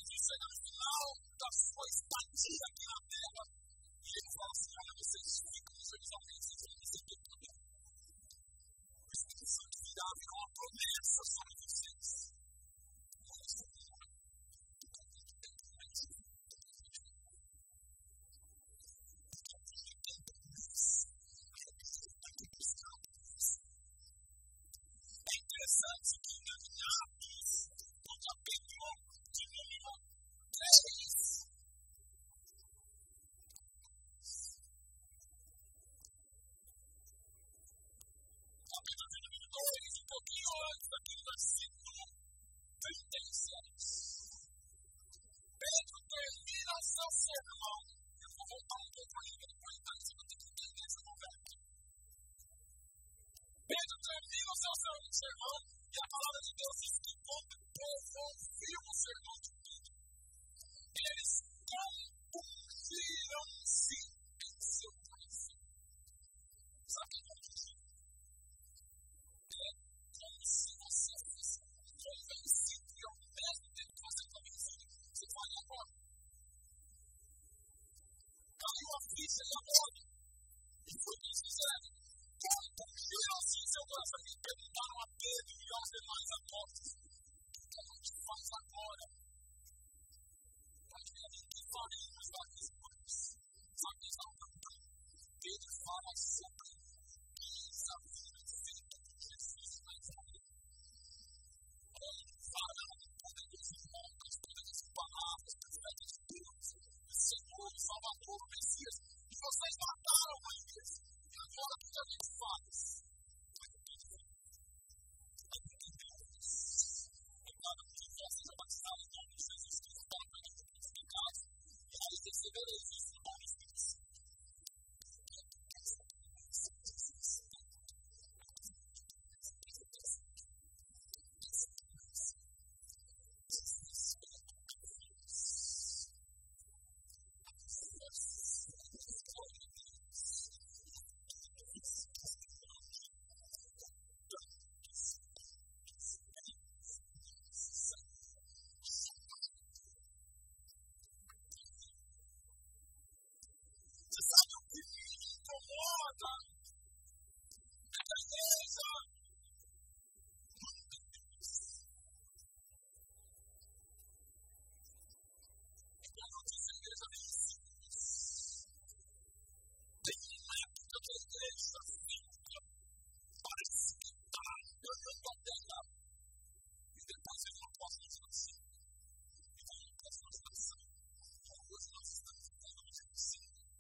Jesus chega no final da sua estadia aqui na terra e ele fala assim: olha, vocês ficam em Jerusalém, vocês vão receber poder. O Espírito Santo virá uma promessa sobre vocês. É interessante que em Atos, no capítulo de número 10, capítulo de número 2, um pouquinho antes, aqui no versículo 36. Pedro termina seu sermão. Eu vou voltar um pouco ainda, depois você vai ter que entender essa conversa. Pedro termina o seu sermão e a palavra de Deus diz que quando o povo ouviu o sermão de Pedro, eles compungiram-se em seu coração. Sabe o que é isso? É como se você fosse convencido e ao mesmo tempo que você está vencido, você vai agora. Caiu a ficha e agora. E foi o que eles fizeram. Compungiram-se em seu coração e perguntaram a Pedro e aos demais apóstolos: o que a gente faz agora? Para que a gente faremos várias coisas. Sabe o que está perguntando? Pedro fala sobre a vida feita por Jesus na Israel. Onde farão todas as marcas, todas as palavras proféticas de Deus, o Senhor, o Salvador, o Messias, e vocês mataram a igreja. E agora o que a gente faz? Cada um de nós seja batizado em nome de Jesus Cristo para a vida purificada. E aí recebereis isso no nome de Deus. Você sabe o que me incomoda? É que a igreja nunca tem isso. E quando eu disse a igreja tem isso, tem uma época que a igreja fica, parece que está ganhando a terra. E depois vem uma pós-legislação. E vem uma pós-legislação. Hoje nós estamos vivendo uma revolução.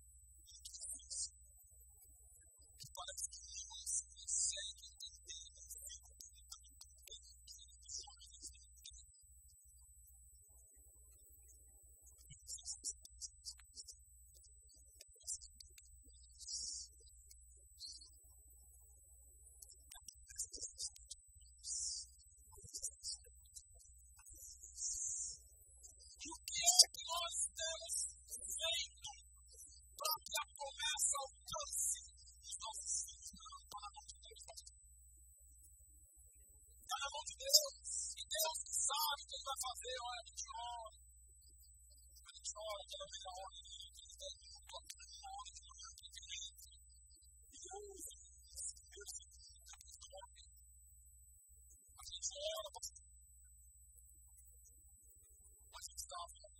E parece que não se consegue entender o filho dos homens de Deus. E o que é que nós temos feito para que a promessa alcance os nossos filhos? Não, está na mão de Deus, pastor. Está na mão de Deus. E Deus que sabe o que Ele vai fazer. Olha, a gente ora, aquela meia hora de Deus, aquela hora de manhã que Ele entra. E Deus, Deus dorme. A gente ora, pastor. A gente está falando.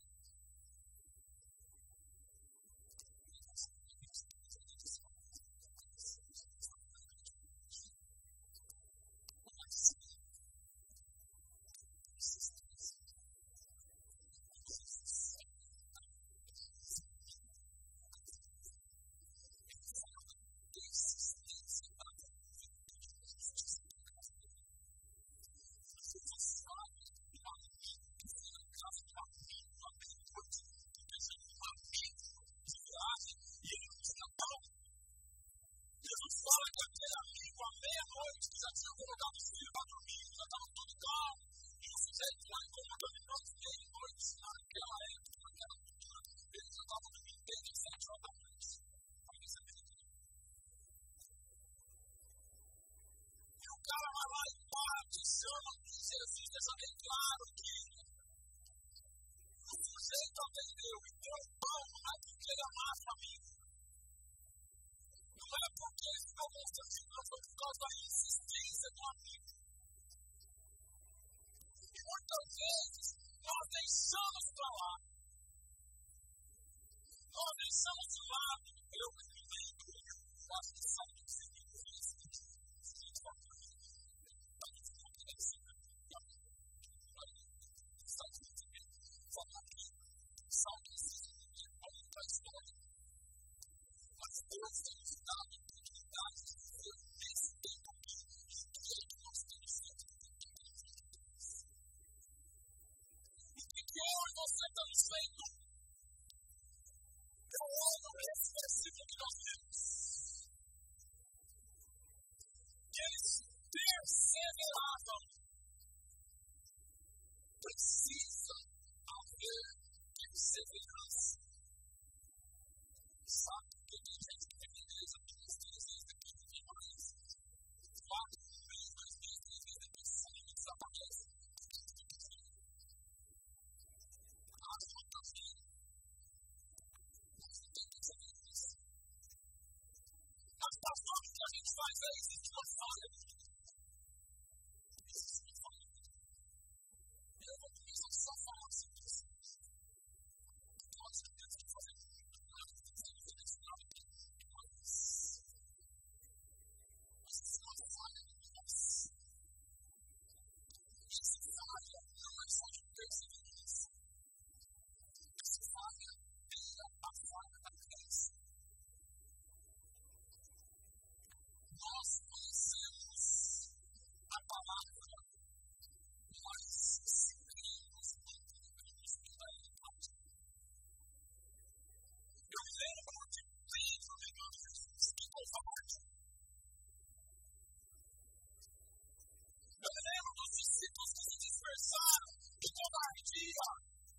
Fala que aquele amigo à meia-noite que já tinha colocado o filho para dormir, já estava tudo calmo, e o sujeito lá incomoda ele não meia-noite, naquela época, naquela cultura, ele já estava dormindo desde as 7 horas da noite. E o cara vai lá e bate, chama Jesus, deixa bem claro que jeito atendeu e deu pão, não é porque ele amava o amigo. Não é porque ele ficou constrangido, não foi por causa da insistência do amigo. E muitas vezes nós deixamos para lá. Nós deixamos de lado. Eu me lembro, eu acho que sabe o que significa isso. Mas Deus tem nos dado a oportunidade de viver nesse tempo aqui que nós temos feito. E que hoje você está nos vendo. Eu amo esse versículo que nós temos. Que eles perseveravam. Precisa haver perseverança. Sabe que tem gente que vem na igreja 2, 3 vezes, depois não vem mais. 4 meses, 2 meses, 3 vezes, depois some e desaparece. Acho que está vendo. Mas não tem que saber isso. Mas pastor, o que a gente faz é isso, a gente não falha. Isso não falha. Eu vou começar só a falar sobre isso. Eu acho que Deus tem que fazer muito. Nós conhecemos a palavra, mas se cremos muito no que nos dá em prática. Eu lembro de Pedro negando Jesus, que covarde. Eu lembro dos discípulos que se dispersaram, que covardia.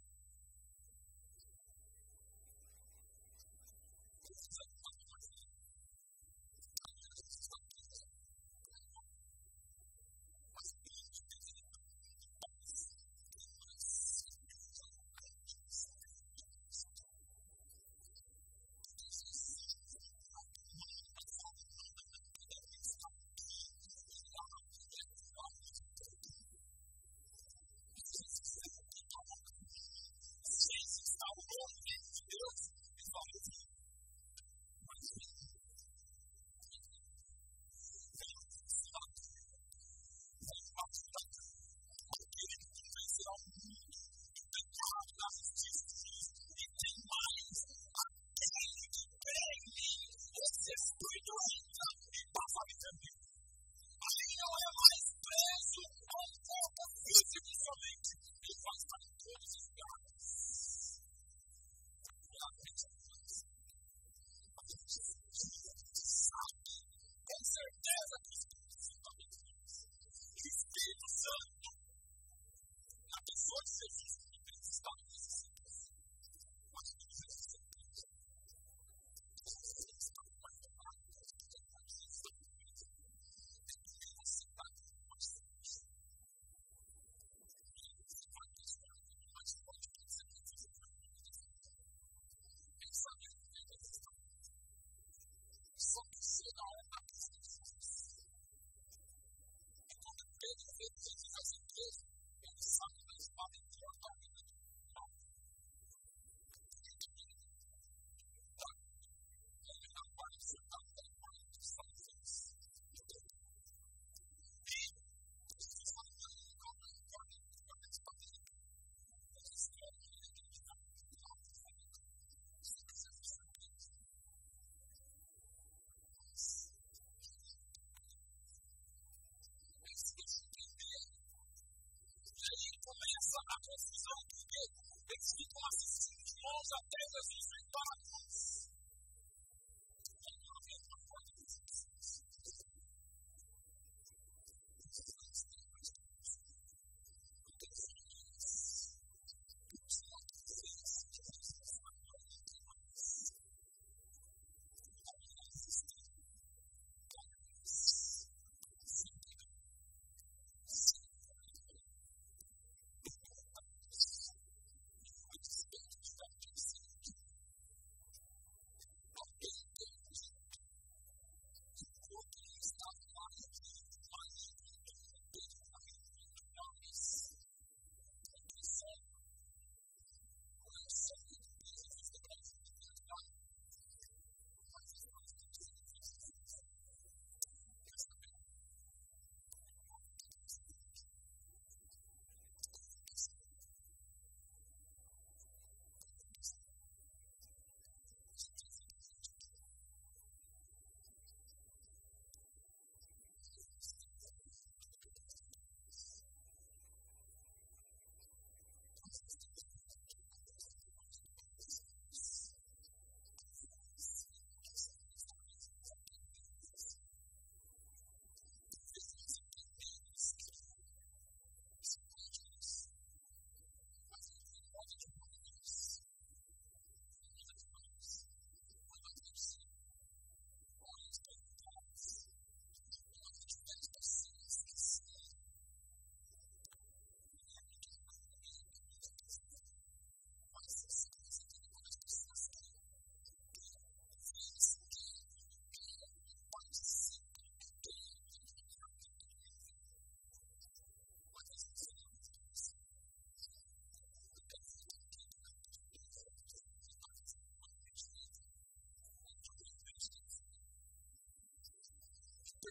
Começa a confusão, porque eles ficam assistindo de mãos até Jesus voltar.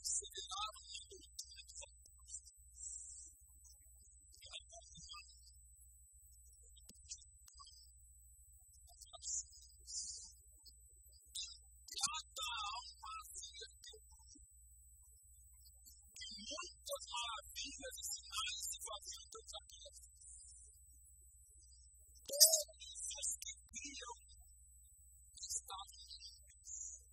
perseveraram na doutrina dos apóstolos. Cada alma havia que muitas maravilhas e sinais se faziam pelos apóstolos. Todos os que criam estavam juntos.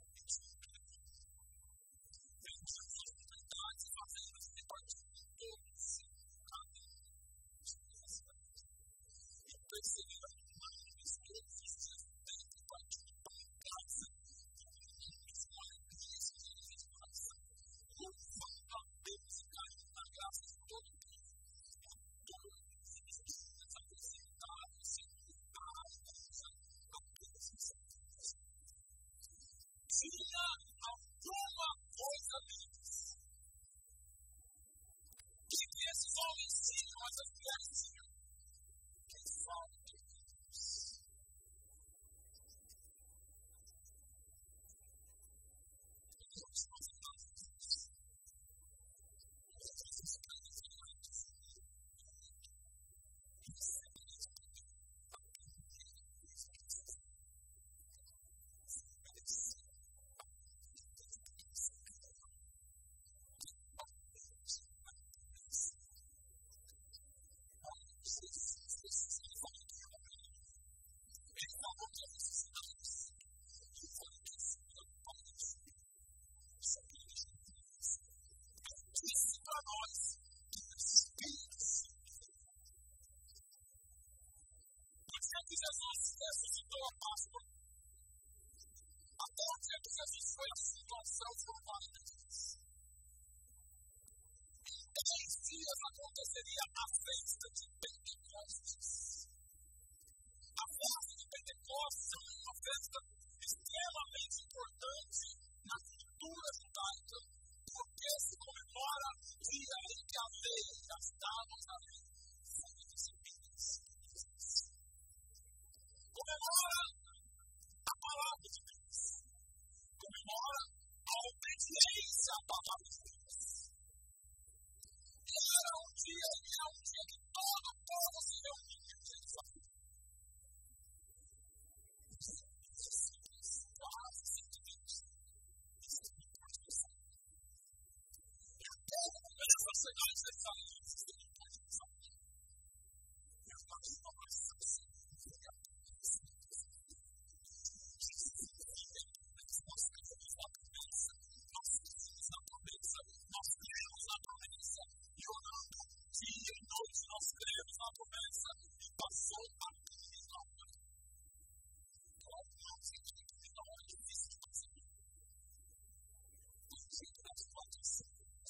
Vendiam suas propriedades e fazendas e repartiam com todos, cada um de suas cidades. E perseverando unânimes todos os dias do tempo, partindo para a casa, reunindo-se com alegria e alegria de coração, louvando a Deus e caindo na graça de todo o povo. E todos os dias acrescentavam-se à igreja aqueles que são filhos. Tinha alguma coisa deles. Que esses homens tinham, essas mulheres tinham. Que falta de Deus. Jesus ressuscitou a Páscoa. Até o dia que Jesus foi assunto ao céu foram 40 dias. Em 10 dias aconteceria a festa de Pentecostes. A festa de Pentecostes é uma festa extremamente importante na cultura judaica, porque se comemora o dia em que a lei, as tábuas da lei, foram recebidas. Comemora a palavra de Deus. Comemora a obediência à palavra de Deus. Era um dia que todo o povo se reunia em Jerusalém. Quase 120. Isso é muito interessante. E o povo começa a chegar em Jerusalém. Isso é muito interessante. E eu imagino a nossa nós cremos na promessa e orando dia e noite nós cremos na promessa e passou a vida na hora. Não sei que na hora difícil de passar. Não sei que na situação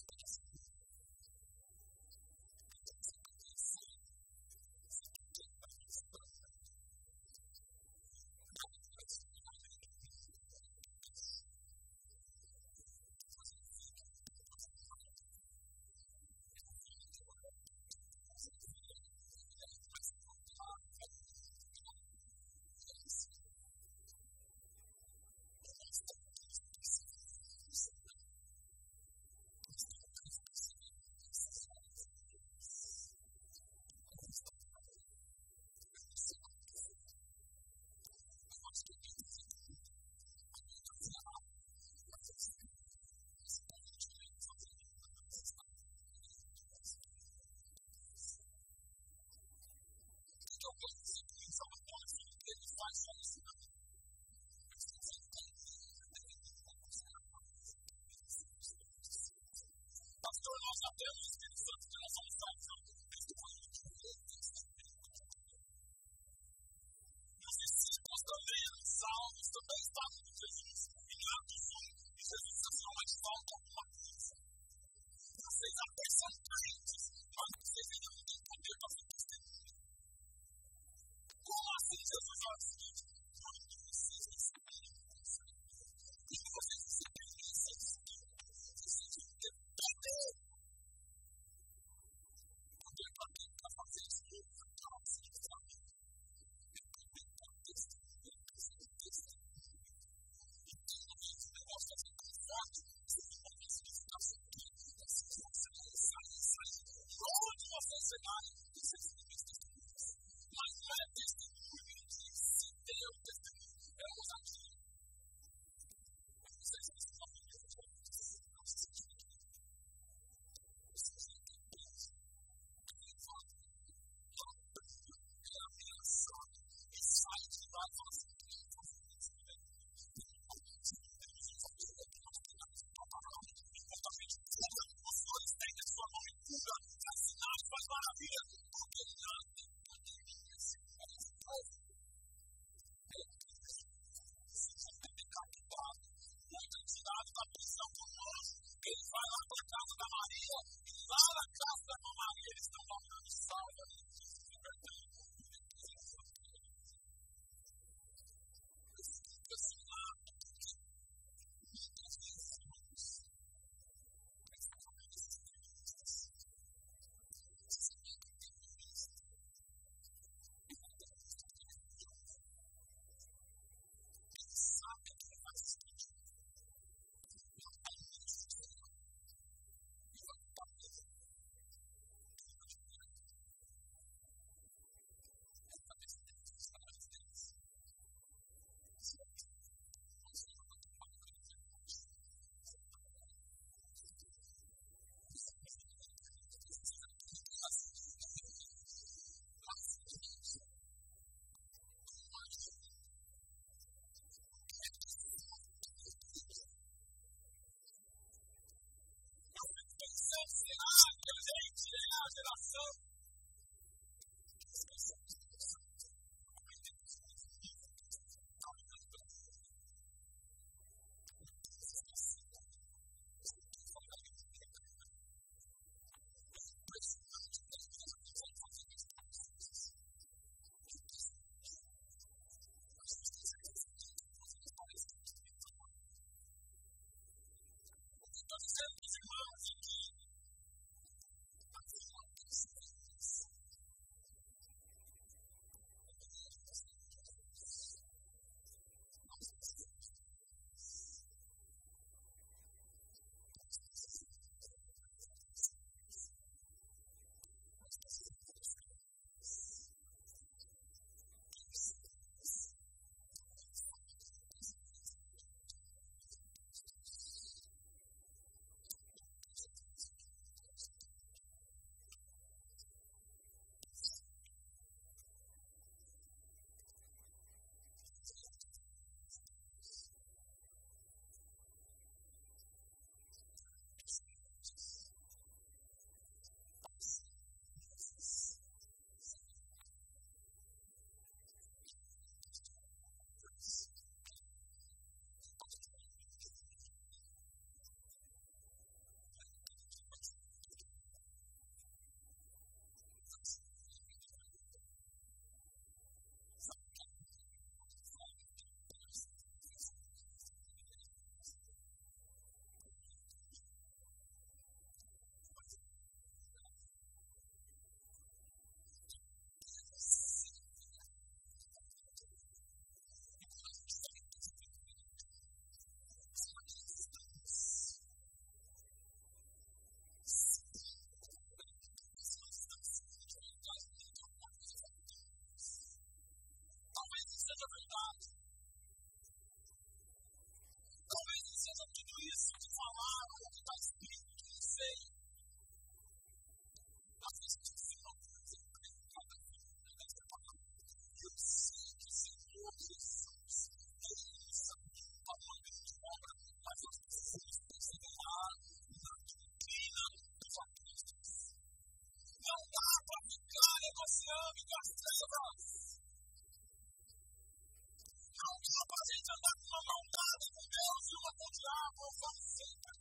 pastor, nós sabemos o Espírito Santo que nós somos salvos. Os discípulos também eram salvos, também estavam com Jesus. Em Atos 1, e Jesus disse, não mais falta alguma coisa. Vocês até são crentes, mas vocês ainda não têm poder para ser testemunha. Como assim Jesus vai dizer? Quando vocês receberem o conselho, quando vocês receberem esse Espírito, vocês vão ter poder eles estão falando salva e libertando. Eu fico impressionado porque muitas vezes nós pensamos nesses terroristas, esses terroristas, eles sabem que faz sentido. Não há isso, Senhor. E vai estar mesmo. Essa decisão está nas deles. A geração talvez isso seja verdade. Talvez não seja tudo isso que falaram ou que está escrito, que não sei. Às vezes eu sinto uma coisa cada dia desta palavra. Eu sei que o Senhor Jesus realiza a uma grande obra, mas nós precisamos considerar na doutrina dos apóstolos. Não dá para ficar negociando com as trevas. Não dá para a gente andar com uma mão dada com Deus e uma com o diabo, ou vamos sempre.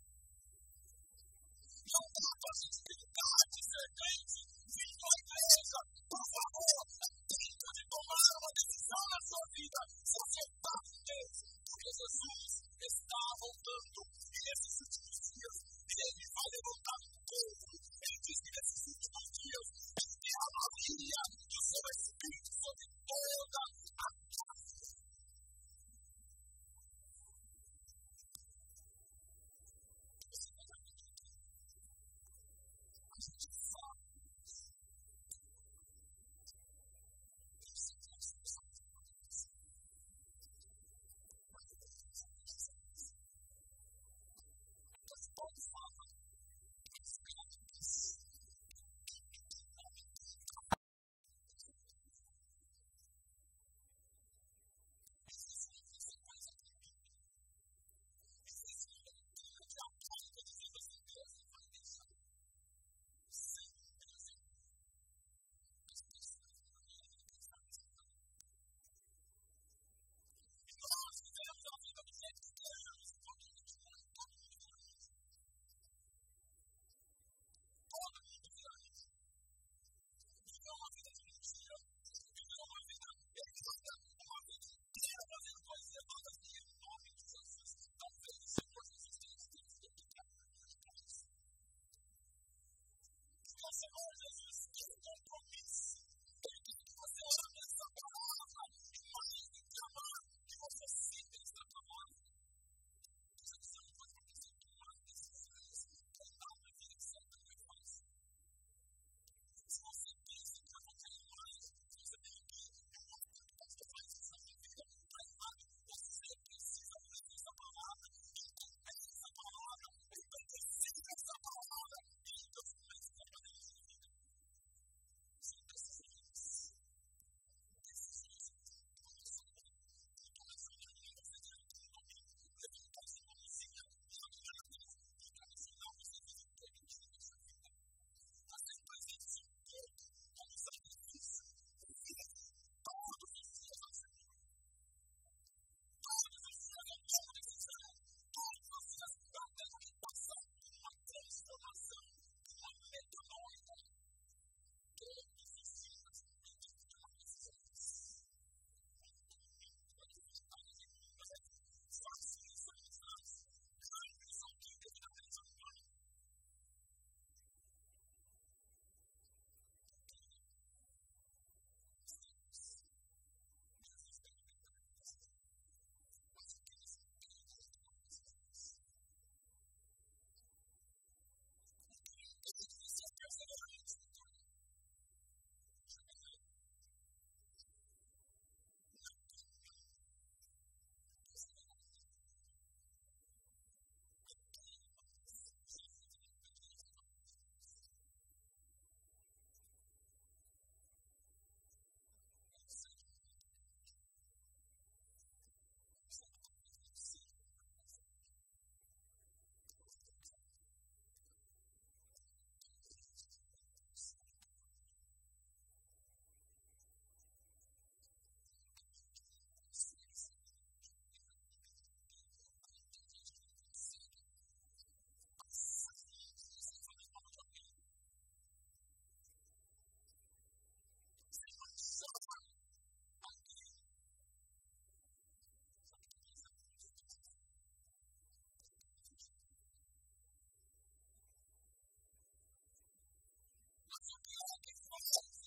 Não dá para a gente brincar de serpente, vindo à igreja, por favor, é tempo de tomar uma decisão na sua vida, se acertar com Deus, porque Jesus está voltando e nesses últimos dias ele vai levantar um povo. Ele diz que nesses últimos dias ele derramaria do seu Espírito sobre toda a casa. Mas o pior é que